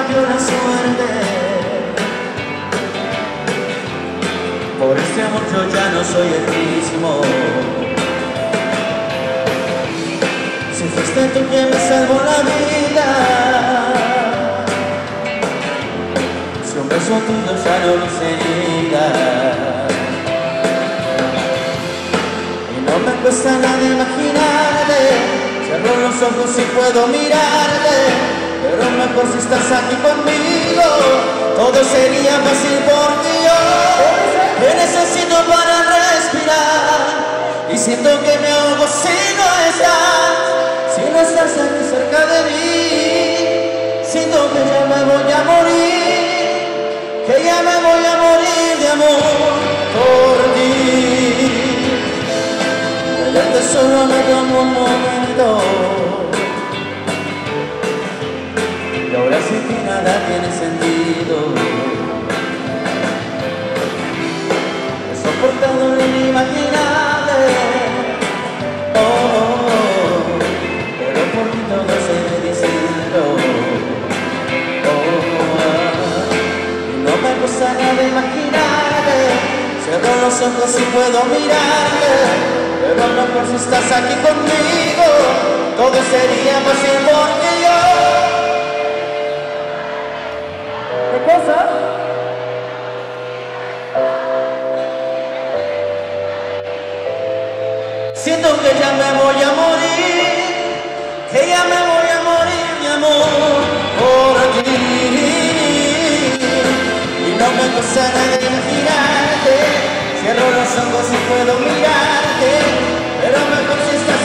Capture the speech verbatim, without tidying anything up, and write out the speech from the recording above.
cambió la suerte. Por este amor yo ya no soy el mismo. Si fuiste tú quien me salvó la vida, si un beso tuyo ya no lo sería. Y no me cuesta nada imaginarte, cierro los ojos y puedo mirarte, pero mejor si estás aquí conmigo, todo sería fácil porque yo te necesito para respirar y siento que me ahogo si no estás, si no estás aquí cerca de mí. Siento que ya me voy a morir, que ya me voy a morir de amor por ti. Tenerte solo me tomo un momento, y ahora sé que nada tiene sentido. He soportado lo inimaginable, oh, oh, oh, pero por ti todo se me distinto, oh, oh, oh, y no me gusta nada imaginarte, cierro los ojos y puedo mirarte, pero mejor si estás aquí conmigo, todo sería fácil porque yo... ¿Qué cosa? Siento que ya me voy a morir, que ya me voy a morir de amor por ti. Y no me gusta nada imaginarte, cierro los ojos y puedo mirarte, pero mejor si estás